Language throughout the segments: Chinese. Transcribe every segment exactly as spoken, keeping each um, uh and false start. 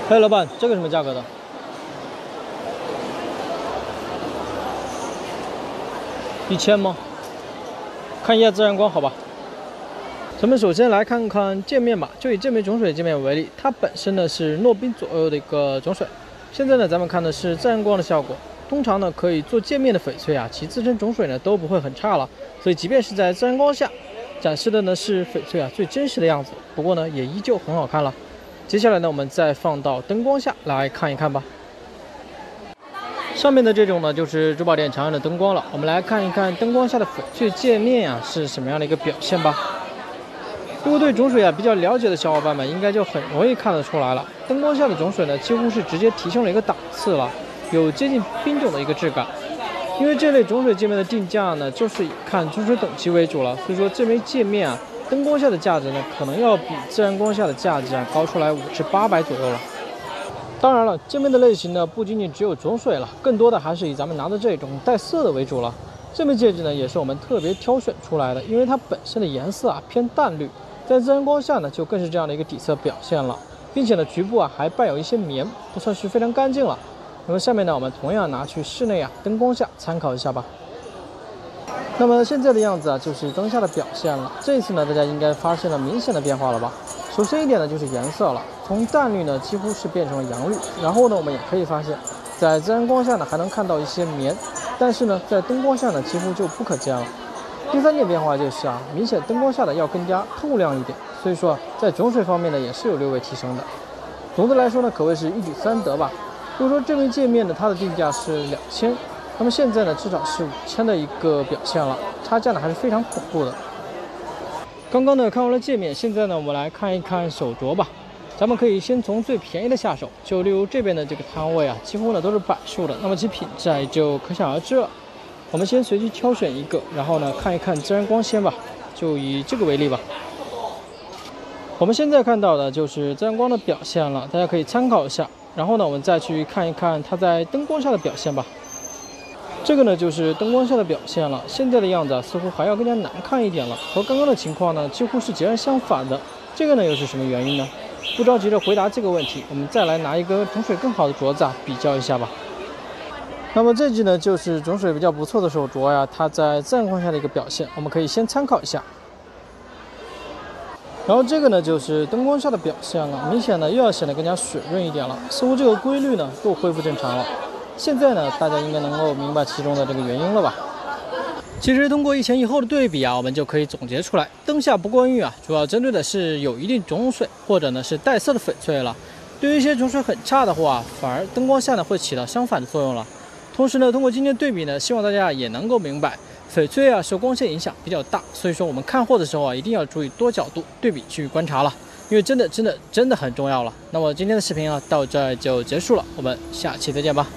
嘿，老板，这个什么价格的？一千吗？看一下自然光，好吧。咱们首先来看看界面吧，就以这枚种水界面为例，它本身呢是糯冰左右的一个种水。现在呢，咱们看的是自然光的效果。通常呢，可以做界面的翡翠啊，其自身种水呢都不会很差了。所以，即便是在自然光下展示的呢是翡翠啊最真实的样子，不过呢也依旧很好看了。接下来呢，我们再放到灯光下来看一看吧。上面的这种呢，就是珠宝店常用的灯光了。我们来看一看灯光下的翡翠界面啊是什么样的一个表现吧。如果对种水啊比较了解的小伙伴们，应该就很容易看得出来了。灯光下的种水呢，几乎是直接提升了一个档次了，有接近冰种的一个质感。因为这类种水界面的定价呢，就是以看种水等级为主了，所以说这枚界面啊，灯光下的价值呢，可能要比自然光下的价值啊高出来五至八百左右了。当然了，界面的类型呢，不仅仅只有种水了，更多的还是以咱们拿的这种带色的为主了。这枚戒指呢，也是我们特别挑选出来的，因为它本身的颜色啊偏淡绿，在自然光下呢，就更是这样的一个底色表现了，并且呢，局部啊还伴有一些棉，不算是非常干净了。那么下面呢，我们同样拿去室内啊灯光下参考一下吧。那么现在的样子啊，就是灯下的表现了。这一次呢，大家应该发现了明显的变化了吧？首先一点呢，就是颜色了，从淡绿呢几乎是变成了洋绿。然后呢，我们也可以发现，在自然光下呢还能看到一些棉，但是呢，在灯光下呢几乎就不可见了。第三点变化就是啊，明显灯光下的要更加透亮一点，所以说在种水方面呢也是有略微提升的。总的来说呢，可谓是一举三得吧。如果说这枚界面呢，它的定价是两千，那么现在呢，至少是五千的一个表现了，差价呢还是非常恐怖的。刚刚呢看完了界面，现在呢我们来看一看手镯吧。咱们可以先从最便宜的下手，就例如这边的这个摊位啊，几乎呢都是柏树的，那么其品质啊也就可想而知了。我们先随机挑选一个，然后呢看一看自然光先吧，就以这个为例吧。我们现在看到的就是自然光的表现了，大家可以参考一下。然后呢，我们再去看一看它在灯光下的表现吧。这个呢就是灯光下的表现了，现在的样子啊似乎还要更加难看一点了，和刚刚的情况呢几乎是截然相反的。这个呢又是什么原因呢？不着急的回答这个问题，我们再来拿一个种水更好的镯子啊比较一下吧。那么这只呢就是种水比较不错的手镯呀，它在自然光下的一个表现，我们可以先参考一下。然后这个呢就是灯光下的表现了，明显呢又要显得更加水润一点了，似乎这个规律呢又恢复正常了。现在呢大家应该能够明白其中的这个原因了吧？其实通过一前一后的对比啊，我们就可以总结出来，灯下不光晕啊，主要针对的是有一定种水或者呢是带色的翡翠了。对于一些种水很差的话，反而灯光下呢会起到相反的作用了。同时呢，通过今天对比呢，希望大家也能够明白。翡翠啊，受光线影响比较大，所以说我们看货的时候啊，一定要注意多角度对比去观察了，因为真的真的真的很重要了。那么今天的视频啊，到这就结束了，我们下期再见吧。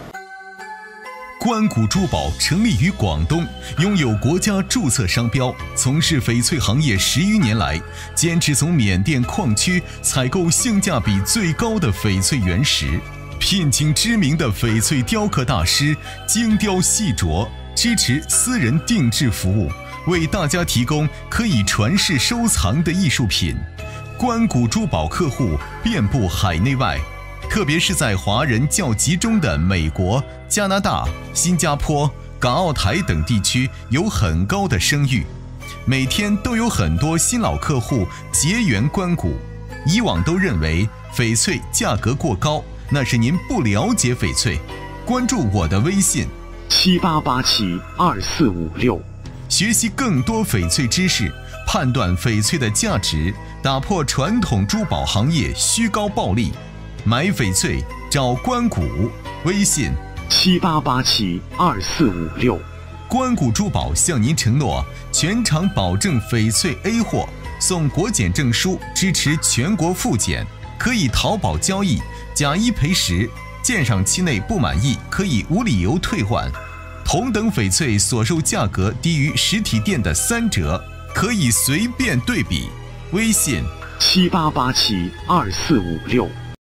关谷珠宝成立于广东，拥有国家注册商标，从事翡翠行业十余年来，坚持从缅甸矿区采购性价比最高的翡翠原石，聘请知名的翡翠雕刻大师精雕细琢。支持私人定制服务，为大家提供可以传世收藏的艺术品。关谷珠宝客户遍布海内外，特别是在华人较集中的美国、加拿大、新加坡、港澳台等地区有很高的声誉。每天都有很多新老客户结缘关谷。以往都认为翡翠价格过高，那是您不了解翡翠。关注我的微信。 七八八七二四五六， 学习更多翡翠知识，判断翡翠的价值，打破传统珠宝行业虚高暴利。买翡翠找关谷，微信七八八七二四五六。 关谷珠宝向您承诺，全场保证翡翠 A 货，送国检证书，支持全国复检，可以淘宝交易，假一赔十。鉴赏期内不满意，可以无理由退换。同等翡翠所售价格低于实体店的三折，可以随便对比。微信七八八七二四五六。